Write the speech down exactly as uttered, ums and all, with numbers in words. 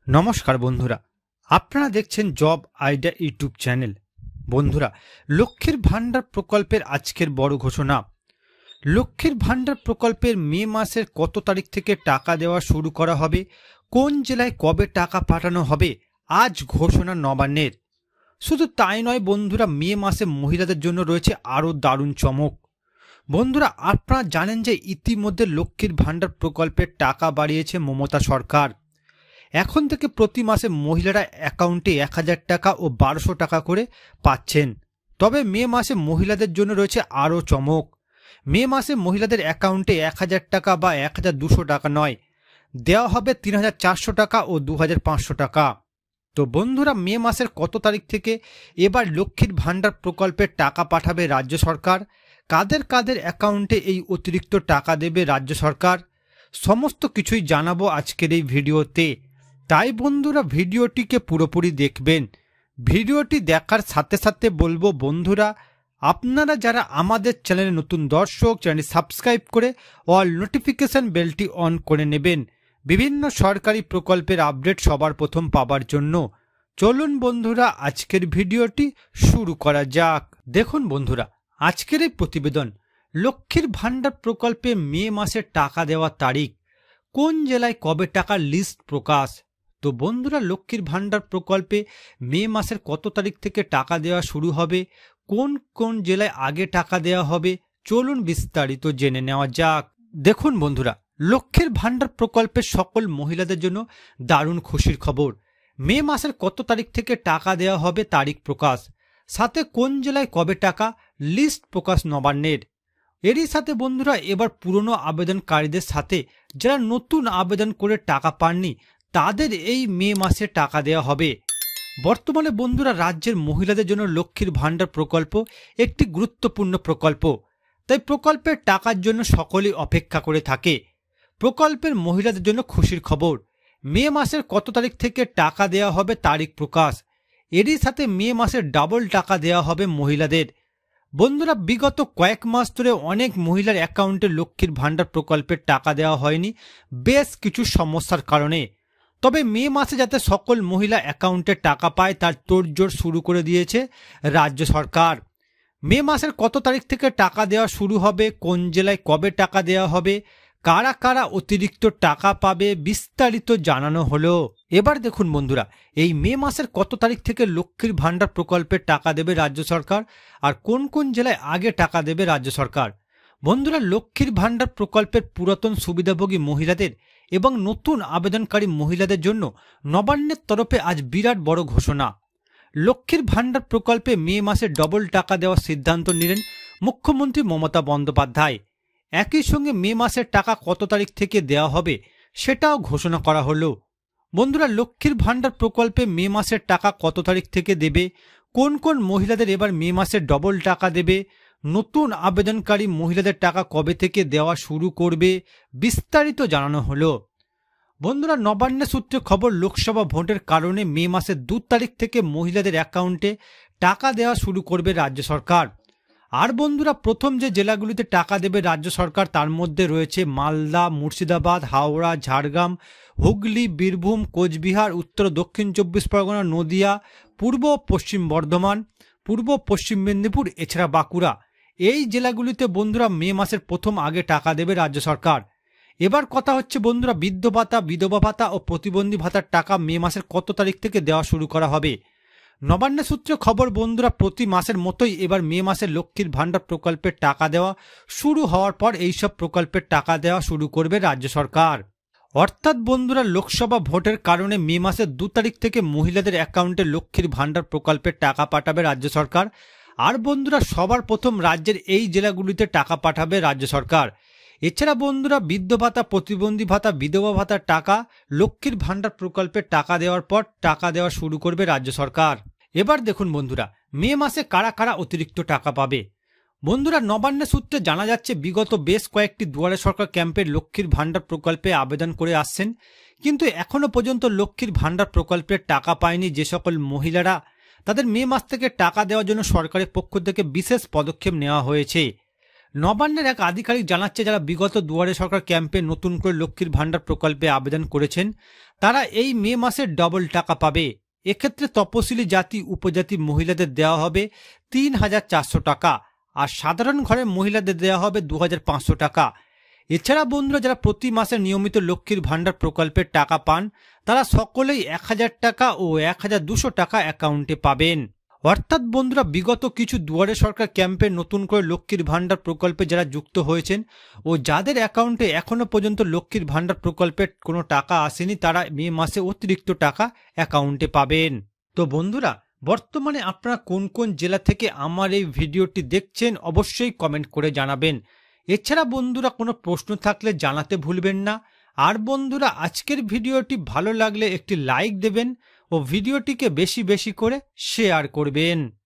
নমস্কার বন্ধুরা, আপনারা দেখছেন জব আইডিয়া ইউটিউব চ্যানেল। বন্ধুরা, লক্ষ্মীর ভান্ডার প্রকল্পের আজকের বড় ঘোষণা। লক্ষ্মীর ভান্ডার প্রকল্পের মে মাসের কত তারিখ থেকে টাকা দেওয়া শুরু করা হবে, কোন জেলায় কবে টাকা পাঠানো হবে, আজ ঘোষণা নবান্নের। শুধু তাই নয় বন্ধুরা, মে মাসে মহিলাদের জন্য রয়েছে আরও দারুণ চমক। বন্ধুরা, আপনারা জানেন যে ইতিমধ্যে লক্ষ্মীর ভান্ডার প্রকল্পের টাকা বাড়িয়েছে মমতা সরকার। এখন থেকে প্রতি মাসে মহিলারা অ্যাকাউন্টে এক হাজার টাকা ও বারোশো টাকা করে পাচ্ছেন। তবে মে মাসে মহিলাদের জন্য রয়েছে আরও চমক। মে মাসে মহিলাদের অ্যাকাউন্টে এক হাজার টাকা বা এক হাজার দুশো টাকা নয়, দেওয়া হবে তিন হাজার চারশো টাকা ও দু হাজার পাঁচশো টাকা। তো বন্ধুরা, মে মাসের কত তারিখ থেকে এবার লক্ষ্মীর ভান্ডার প্রকল্পের টাকা পাঠাবে রাজ্য সরকার, কাদের কাদের অ্যাকাউন্টে এই অতিরিক্ত টাকা দেবে রাজ্য সরকার, সমস্ত কিছুই জানাবো আজকের এই ভিডিওতে। তাই বন্ধুরা, ভিডিওটিকে পুরোপুরি দেখবেন। ভিডিওটি দেখার সাথে সাথে বলবো বন্ধুরা, আপনারা যারা আমাদের চ্যানেলে নতুন দর্শক, চ্যানেলটি সাবস্ক্রাইব করে অল নোটিফিকেশন বেলটি অন করে নেবেন বিভিন্ন সরকারি প্রকল্পের আপডেট সবার প্রথম পাবার জন্য। চলুন বন্ধুরা, আজকের ভিডিওটি শুরু করা যাক। দেখুন বন্ধুরা, আজকের এই প্রতিবেদন লক্ষ্মীর ভান্ডার প্রকল্পে মে মাসে টাকা দেওয়ার তারিখ, কোন জেলায় কবে টাকার লিস্ট প্রকাশ। তো বন্ধুরা, লক্ষ্মীর ভান্ডার প্রকল্পে মে মাসের কত তারিখ থেকে টাকা দেওয়া শুরু হবে, কোন কোন জেলায় আগে টাকা দেওয়া হবে, চলুন বিস্তারিত জেনে নেওয়া যাক। দেখুন বন্ধুরা, লক্ষ্মীর ভান্ডার প্রকল্পের সকল মহিলাদের জন্য দারুণ খুশির খবর। মে মাসের কত তারিখ থেকে টাকা দেওয়া হবে তারিখ প্রকাশ, সাথে কোন জেলায় কবে টাকা, লিস্ট প্রকাশ নবান্নের। এরই সাথে বন্ধুরা, এবার পুরনো আবেদনকারীদের সাথে যারা নতুন আবেদন করে টাকা পাননি তাদের এই মে মাসে টাকা দেওয়া হবে। বর্তমানে বন্ধুরা, রাজ্যের মহিলাদের জন্য লক্ষ্মীর ভান্ডার প্রকল্প একটি গুরুত্বপূর্ণ প্রকল্প। তাই প্রকল্পের টাকার জন্য সকলেই অপেক্ষা করে থাকে। প্রকল্পের মহিলাদের জন্য খুশির খবর, মে মাসের কত তারিখ থেকে টাকা দেওয়া হবে তারিখ প্রকাশ। এরই সাথে মে মাসে ডাবল টাকা দেওয়া হবে মহিলাদের। বন্ধুরা, বিগত কয়েক মাস ধরে অনেক মহিলার অ্যাকাউন্টে লক্ষ্মীর ভান্ডার প্রকল্পের টাকা দেওয়া হয়নি বেশ কিছু সমস্যার কারণে। তবে মে মাসে যাতে সকল মহিলা অ্যাকাউন্টে টাকা পায় তার তোড়জোড় শুরু করে দিয়েছে রাজ্য সরকার। মে মাসের কত তারিখ থেকে টাকা দেওয়া শুরু হবে, কোন জেলায় কবে টাকা দেওয়া হবে, কারা কারা অতিরিক্ত টাকা পাবে, বিস্তারিত জানানো হলো। এবার দেখুন বন্ধুরা, এই মে মাসের কত তারিখ থেকে লক্ষ্মীর ভান্ডার প্রকল্পের টাকা দেবে রাজ্য সরকার আর কোন কোন জেলায় আগে টাকা দেবে রাজ্য সরকার। বন্ধুরা, লক্ষ্মীর ভান্ডার প্রকল্পের পুরাতন সুবিধাভোগী মহিলাদের এবং নতুন আবেদনকারী মহিলাদের জন্য নবান্নের তরফে আজ বিরাট বড় ঘোষণা। লক্ষ্মীর ভান্ডার প্রকল্পে মে মাসে ডবল টাকা দেওয়ার সিদ্ধান্ত নিলেন মুখ্যমন্ত্রী মমতা বন্দ্যোপাধ্যায়। একই সঙ্গে মে মাসের টাকা কত তারিখ থেকে দেওয়া হবে সেটাও ঘোষণা করা হলো। বন্ধুরা, লক্ষ্মীর ভান্ডার প্রকল্পে মে মাসের টাকা কত তারিখ থেকে দেবে, কোন কোন মহিলাদের এবার মে মাসে ডবল টাকা দেবে, নতুন আবেদনকারী মহিলাদের টাকা কবে থেকে দেওয়া শুরু করবে, বিস্তারিত জানানো হলো। বন্ধুরা, নবান্ন সূত্রে খবর, লোকসভা ভোটের কারণে মে মাসের দু তারিখ থেকে মহিলাদের অ্যাকাউন্টে টাকা দেওয়া শুরু করবে রাজ্য সরকার। আর বন্ধুরা, প্রথম যে জেলাগুলিতে টাকা দেবে রাজ্য সরকার তার মধ্যে রয়েছে মালদা, মুর্শিদাবাদ, হাওড়া, ঝাড়গ্রাম, হুগলি, বীরভূম, কোচবিহার, উত্তর দক্ষিণ চব্বিশ পরগনা, নদিয়া, পূর্ব পশ্চিম বর্ধমান, পূর্ব পশ্চিম মেদিনীপুর, এছাড়া বাঁকুড়া। এই জেলাগুলিতে বন্ধুরা মে মাসের প্রথম আগে টাকা দেবে রাজ্য সরকার। এবার কথা হচ্ছে বন্ধুরা, বৃদ্ধ ভাতা, বিধবা ভাতা ও প্রতিবন্ধী ভাতার টাকা মে মাসের কত তারিখ থেকে দেওয়া শুরু করা হবে। নবান্ন সূত্রে খবর বন্ধুরা, প্রতি মাসের মতোই এবার মে মাসে লক্ষ্মীর ভান্ডার প্রকল্পের টাকা দেওয়া শুরু হওয়ার পর এইসব প্রকল্পের টাকা দেওয়া শুরু করবে রাজ্য সরকার। অর্থাৎ বন্ধুরা, লোকসভা ভোটের কারণে মে মাসের দু তারিখ থেকে মহিলাদের অ্যাকাউন্টে লক্ষ্মীর ভান্ডার প্রকল্পের টাকা পাঠাবে রাজ্য সরকার। আর বন্ধুরা, সবার প্রথম রাজ্যের এই জেলাগুলিতে টাকা পাঠাবে রাজ্য সরকার। এছাড়া বন্ধুরা, বৃদ্ধ ভাতা, প্রতিবন্ধী ভাতা, বিধবা ভাতার টাকা লক্ষ্মীর ভান্ডার প্রকল্পের টাকা দেওয়ার পর টাকা দেওয়া শুরু করবে রাজ্য সরকার। এবার দেখুন বন্ধুরা, মে মাসে কারা কারা অতিরিক্ত টাকা পাবে। বন্ধুরা, নবান্ন সূত্রে জানা যাচ্ছে, বিগত বেশ কয়েকটি দুয়ারে সরকার ক্যাম্পে লক্ষ্মীর ভান্ডার প্রকল্পে আবেদন করে আসছেন, কিন্তু এখনো পর্যন্ত লক্ষ্মীর ভান্ডার প্রকল্পের টাকা পায়নি যে সকল মহিলারা, তাদের মে মাস থেকে টাকা দেওয়ার জন্য সরকারের পক্ষ থেকে বিশেষ পদক্ষেপ নেওয়া হয়েছে। নবান্নের এক আধিকারিক জানাচ্ছে যারা বিগত দুয়ারে সরকার ক্যাম্পে নতুন করে লক্ষ্মীর ভাণ্ডার প্রকল্পে আবেদন করেছেন তারা এই মে মাসে ডবল টাকা পাবে। এক্ষেত্রে তপশিলি জাতি উপজাতি মহিলাদের দেওয়া হবে তিন হাজার চারশো টাকা আর সাধারণ ঘরের মহিলাদের দেওয়া হবে দু হাজার পাঁচশো টাকা। এছাড়া বন্ধুরা যারা প্রতি মাসে নিয়মিত লক্ষ্মীর ভাণ্ডার প্রকল্পের টাকা পান তারা সকলেই এক হাজার টাকা ও এক হাজার দুশো টাকা অ্যাকাউন্টে পাবেন। অর্থাৎ বন্ধুরা বিগত কিছু দুয়ারে সরকার ক্যাম্পে নতুন করে লক্ষ্মীর ভাণ্ডার প্রকল্পে যারা যুক্ত হয়েছেন ও যাদের অ্যাকাউন্টে এখনো পর্যন্ত লক্ষ্মীর ভাণ্ডার প্রকল্পের কোনো টাকা আসেনি তারা মে মাসে অতিরিক্ত টাকা অ্যাকাউন্টে পাবেন। তো বন্ধুরা বর্তমানে আপনারা কোন কোন জেলা থেকে আমার এই ভিডিওটি দেখছেন অবশ্যই কমেন্ট করে জানাবেন। এছাড়া বন্ধুরা কোনো প্রশ্ন থাকলে জানাতে ভুলবেন না। আর বন্ধুরা আজকের ভিডিওটি ভালো লাগলে একটি লাইক দেবেন ও ভিডিওটিকে বেশি বেশি করে শেয়ার করবেন।